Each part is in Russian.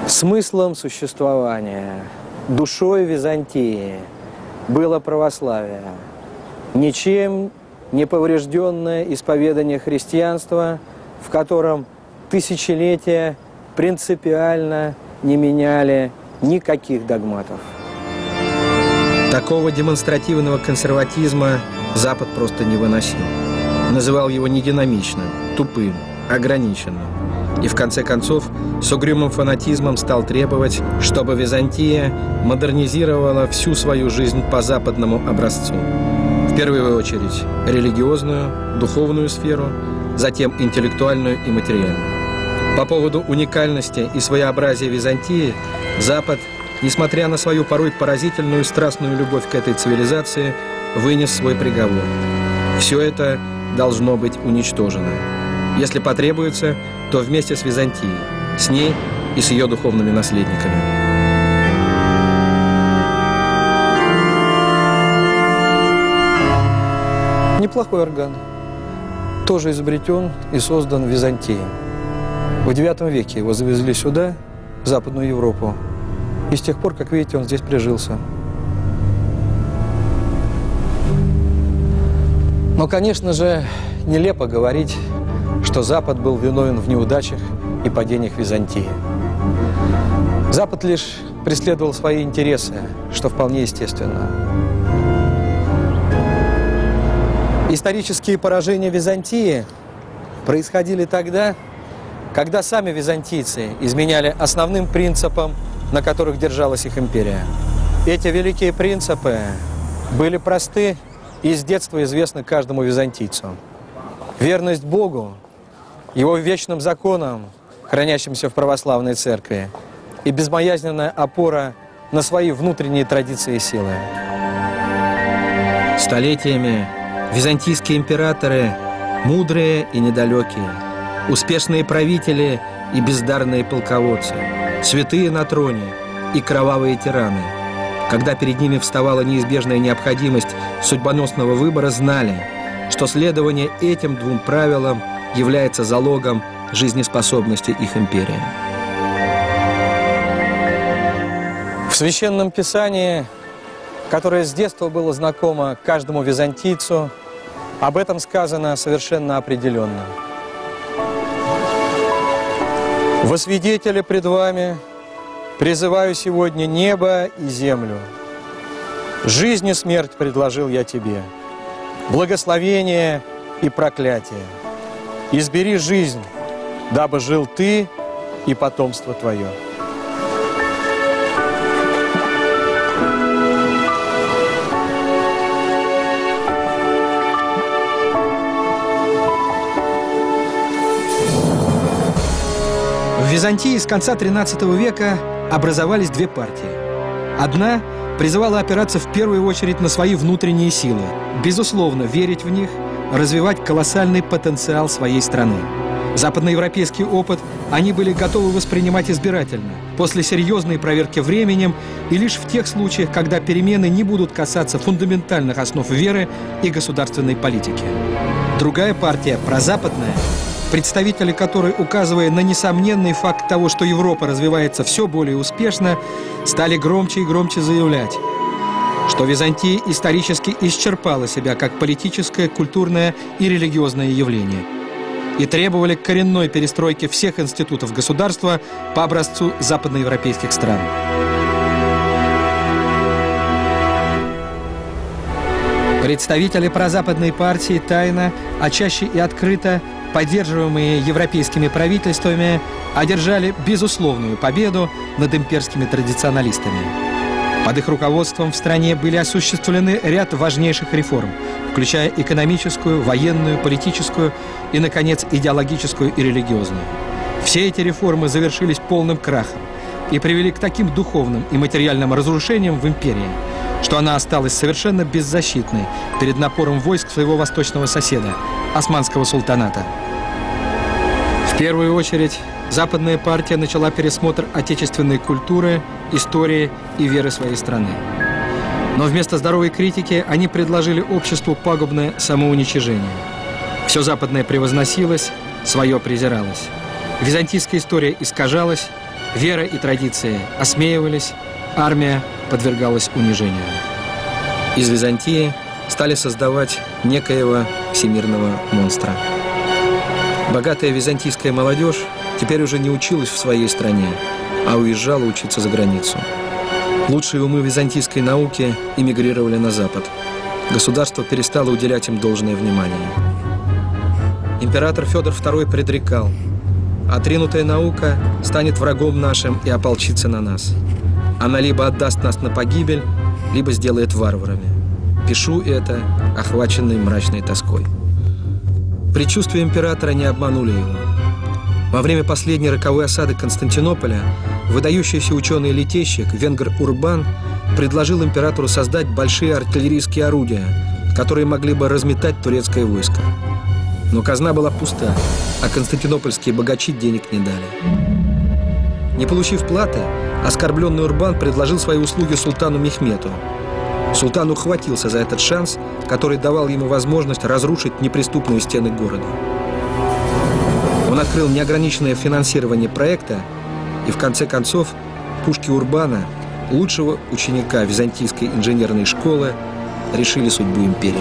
Смыслом существования, душой Византии было православие, ничем не поврежденное исповедание христианства, в котором тысячелетия принципиально не меняли никаких догматов. Такого демонстративного консерватизма Запад просто не выносил. Называл его нединамичным, тупым, ограниченным. И в конце концов с угрюмым фанатизмом стал требовать, чтобы Византия модернизировала всю свою жизнь по западному образцу. В первую очередь религиозную, духовную сферу, затем интеллектуальную и материальную. По поводу уникальности и своеобразия Византии Запад, несмотря на свою порой поразительную страстную любовь к этой цивилизации, вынес свой приговор. Все это должно быть уничтожено. Если потребуется, то вместе с Византией, с ней и с ее духовными наследниками. Неплохой орган. Тоже изобретен и создан в Византии. В IX веке его завезли сюда, в Западную Европу. И с тех пор, как видите, он здесь прижился. Но, конечно же, нелепо говорить, что Запад был виновен в неудачах и падениях Византии. Запад лишь преследовал свои интересы, что вполне естественно. Исторические поражения Византии происходили тогда, когда сами византийцы изменяли основным принципам, на которых держалась их империя. Эти великие принципы были просты и с детства известны каждому византийцу. Верность Богу, Его вечным законам, хранящимся в православной церкви, и безбоязненная опора на свои внутренние традиции и силы. Столетиями византийские императоры, мудрые и недалекие, успешные правители и бездарные полководцы, святые на троне и кровавые тираны, когда перед ними вставала неизбежная необходимость судьбоносного выбора, знали, что следование этим двум правилам является залогом жизнеспособности их империи. В Священном Писании, которое с детства было знакомо каждому византийцу, об этом сказано совершенно определенно. «Во свидетели пред вами призываю сегодня небо и землю. Жизнь и смерть предложил я тебе, благословение и проклятие. Избери жизнь, дабы жил ты и потомство твое». В Византии с конца XIII века образовались две партии. Одна призывала опираться в первую очередь на свои внутренние силы, безусловно, верить в них, развивать колоссальный потенциал своей страны. Западноевропейский опыт они были готовы воспринимать избирательно, после серьезной проверки временем и лишь в тех случаях, когда перемены не будут касаться фундаментальных основ веры и государственной политики. Другая партия, прозападная, представители которой, указывая на несомненный факт того, что Европа развивается все более успешно, стали громче и громче заявлять, что Византия исторически исчерпала себя как политическое, культурное и религиозное явление, и требовали коренной перестройки всех институтов государства по образцу западноевропейских стран. Представители прозападной партии тайно, а чаще и открыто, поддерживаемые европейскими правительствами, одержали безусловную победу над имперскими традиционалистами. Под их руководством в стране были осуществлены ряд важнейших реформ, включая экономическую, военную, политическую и, наконец, идеологическую и религиозную. Все эти реформы завершились полным крахом и привели к таким духовным и материальным разрушениям в империи, что она осталась совершенно беззащитной перед напором войск своего восточного соседа, Османского султаната. В первую очередь, западная партия начала пересмотр отечественной культуры, истории и веры своей страны. Но вместо здоровой критики они предложили обществу пагубное самоуничижение. Все западное превозносилось, свое презиралось. Византийская история искажалась, Вера и традиции осмеивались, армия подвергалась унижению. Из Византии стали создавать некоего всемирного монстра. Богатая византийская молодежь теперь уже не училась в своей стране, а уезжала учиться за границу. Лучшие умы византийской науки эмигрировали на Запад. Государство перестало уделять им должное внимание. Император Федор II предрекал: отринутая наука станет врагом нашим и ополчится на нас. Она либо отдаст нас на погибель, либо сделает варварами. Пишу это, охваченный мрачной тоской. Предчувствия императора не обманули его. Во время последней роковой осады Константинополя выдающийся ученый-летейщик венгр Урбан предложил императору создать большие артиллерийские орудия, которые могли бы разметать турецкое войско. Но казна была пуста, а константинопольские богачи денег не дали. Не получив платы, оскорбленный Урбан предложил свои услуги султану Мехмету. Султан ухватился за этот шанс, который давал ему возможность разрушить неприступные стены города. Он открыл неограниченное финансирование проекта, и в конце концов пушки Урбана, лучшего ученика византийской инженерной школы, решили судьбу империи.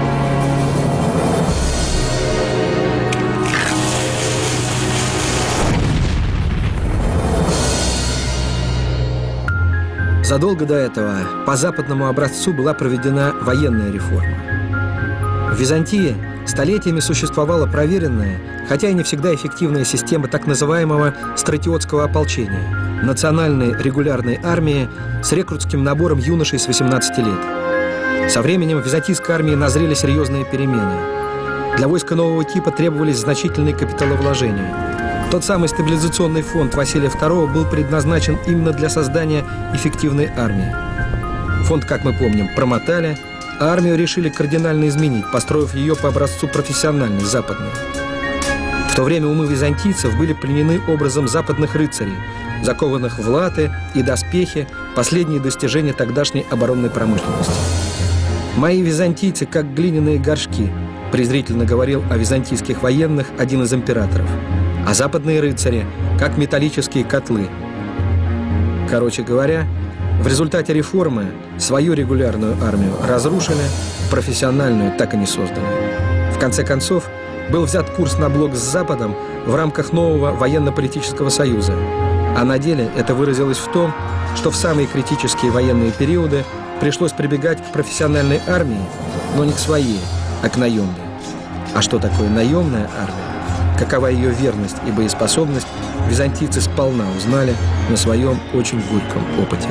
Задолго до этого по западному образцу была проведена военная реформа. В Византии столетиями существовала проверенная, хотя и не всегда эффективная система так называемого стратиотского ополчения – национальной регулярной армии с рекрутским набором юношей с 18 лет. Со временем в византийской армии назрели серьезные перемены. Для войска нового типа требовались значительные капиталовложения. Тот самый стабилизационный фонд Василия II был предназначен именно для создания эффективной армии. Фонд, как мы помним, промотали, а армию решили кардинально изменить, построив ее по образцу профессиональной, западной. В то время умы византийцев были пленены образом западных рыцарей, закованных в латы и доспехи, последние достижения тогдашней оборонной промышленности. «Мои византийцы, как глиняные горшки», презрительно говорил о византийских военных один из императоров, а западные рыцари, как металлические котлы. Короче говоря, в результате реформы свою регулярную армию разрушили, профессиональную так и не создали. В конце концов, был взят курс на блок с Западом в рамках нового военно-политического союза. А на деле это выразилось в том, что в самые критические военные периоды пришлось прибегать к профессиональной армии, но не к своей, а к наемной. А что такое наемная армия? Какова ее верность и боеспособность, византийцы сполна узнали на своем очень горьком опыте.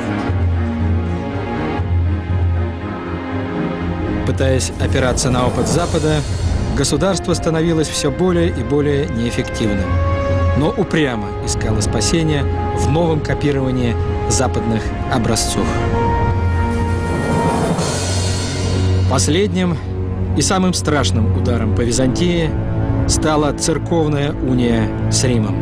Пытаясь опираться на опыт Запада, государство становилось все более и более неэффективным, но упрямо искало спасения в новом копировании западных образцов. Последним и самым страшным ударом по Византии стала церковная уния с Римом.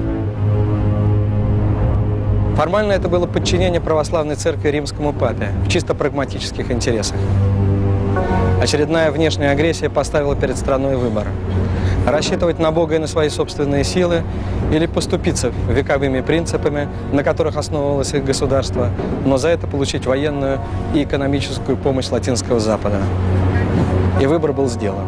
Формально это было подчинение православной церкви римскому папе в чисто прагматических интересах. Очередная внешняя агрессия поставила перед страной выбор – рассчитывать на Бога и на свои собственные силы или поступиться вековыми принципами, на которых основывалось их государство, но за это получить военную и экономическую помощь Латинского Запада. И выбор был сделан.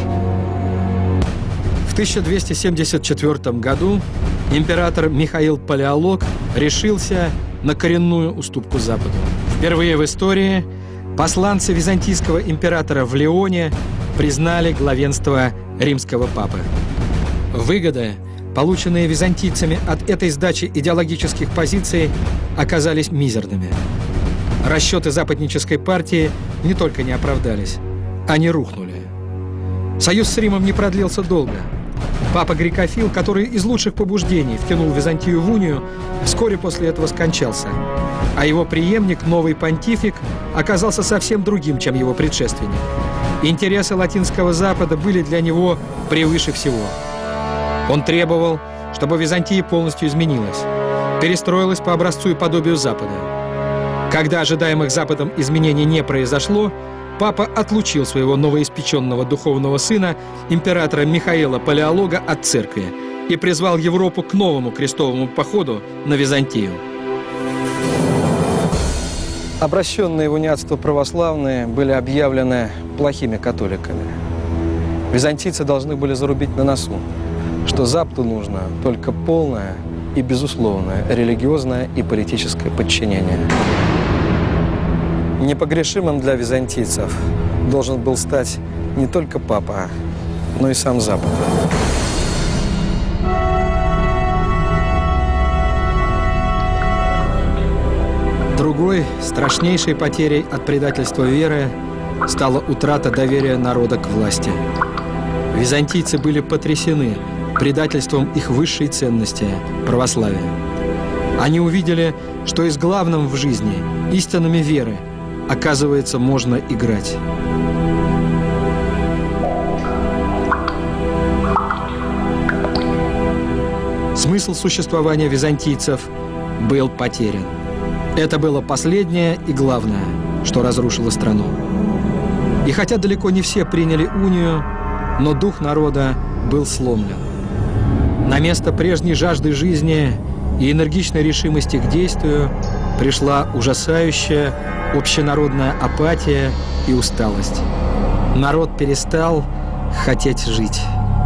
В 1274 году император Михаил Палеолог решился на коренную уступку Западу. Впервые в истории посланцы византийского императора в Лионе признали главенство римского папы. Выгоды, полученные византийцами от этой сдачи идеологических позиций, оказались мизерными. Расчеты западнической партии не только не оправдались, они рухнули. Союз с Римом не продлился долго. Папа Грекофил, который из лучших побуждений втянул Византию в унию, вскоре после этого скончался. А его преемник, новый понтифик, оказался совсем другим, чем его предшественник. Интересы Латинского Запада были для него превыше всего. Он требовал, чтобы Византия полностью изменилась, перестроилась по образцу и подобию Запада. Когда ожидаемых Западом изменений не произошло, папа отлучил своего новоиспеченного духовного сына, императора Михаила Палеолога, от церкви, и призвал Европу к новому крестовому походу на Византию. Обращенные в униатство православные были объявлены плохими католиками. Византийцы должны были зарубить на носу, что Западу нужно только полное и безусловное религиозное и политическое подчинение. Непогрешимым для византийцев должен был стать не только Папа, но и сам Запад. Другой, страшнейшей потерей от предательства веры стала утрата доверия народа к власти. Византийцы были потрясены предательством их высшей ценности – православия. Они увидели, что и с главным в жизни, истинами веры, оказывается, можно играть. Смысл существования византийцев был потерян. Это было последнее и главное, что разрушило страну. И хотя далеко не все приняли унию, но дух народа был сломлен. На место прежней жажды жизни и энергичной решимости к действию пришла ужасающая общенародная апатия и усталость. Народ перестал хотеть жить.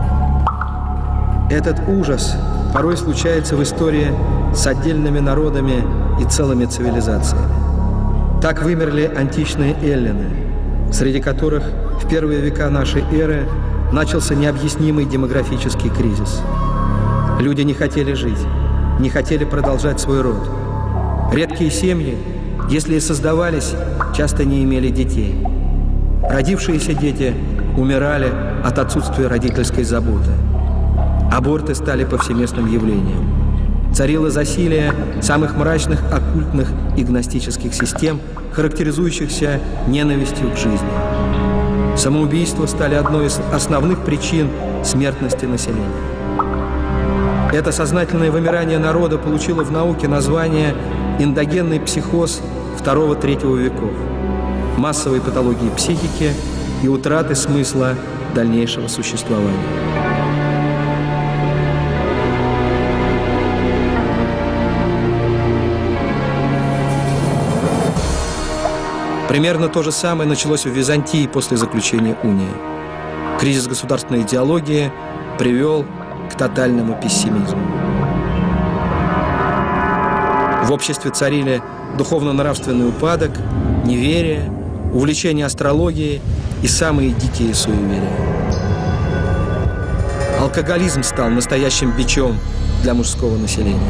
Этот ужас порой случается в истории с отдельными народами и целыми цивилизациями. Так вымерли античные эллины, среди которых в первые века нашей эры начался необъяснимый демографический кризис. Люди не хотели жить, не хотели продолжать свой род. Редкие семьи, если и создавались, часто не имели детей. Родившиеся дети умирали от отсутствия родительской заботы. Аборты стали повсеместным явлением. Царило засилие самых мрачных оккультных и гностических систем, характеризующихся ненавистью к жизни. Самоубийства стали одной из основных причин смертности населения. Это сознательное вымирание народа получило в науке название эндогенный психоз II-III веков, массовой патологии психики и утраты смысла дальнейшего существования. Примерно то же самое началось в Византии после заключения унии. Кризис государственной идеологии привел к тотальному пессимизму. В обществе царили духовно-нравственный упадок, неверие, увлечение астрологией и самые дикие суеверия. Алкоголизм стал настоящим бичом для мужского населения.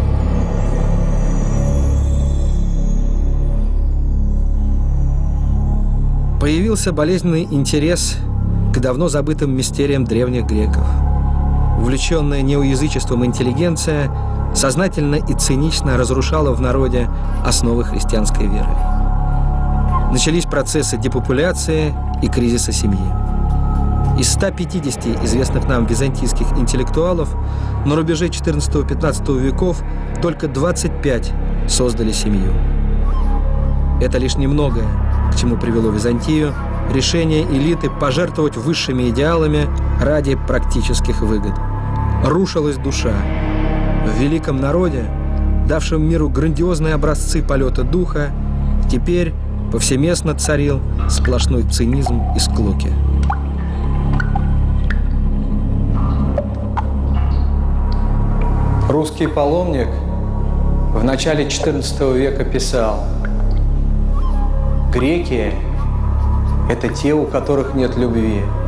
Появился болезненный интерес к давно забытым мистериям древних греков. Увлеченная неоязычеством интеллигенция сознательно и цинично разрушала в народе основы христианской веры. Начались процессы депопуляции и кризиса семьи. Из 150 известных нам византийских интеллектуалов на рубеже XIV-XV веков только 25 создали семью. Это лишь немногое, к чему привело Византию решение элиты пожертвовать высшими идеалами ради практических выгод. Рушилась душа. В великом народе, давшем миру грандиозные образцы полета духа, теперь повсеместно царил сплошной цинизм и склоки. Русский паломник в начале XIV века писал: «Греки – это те, у которых нет любви.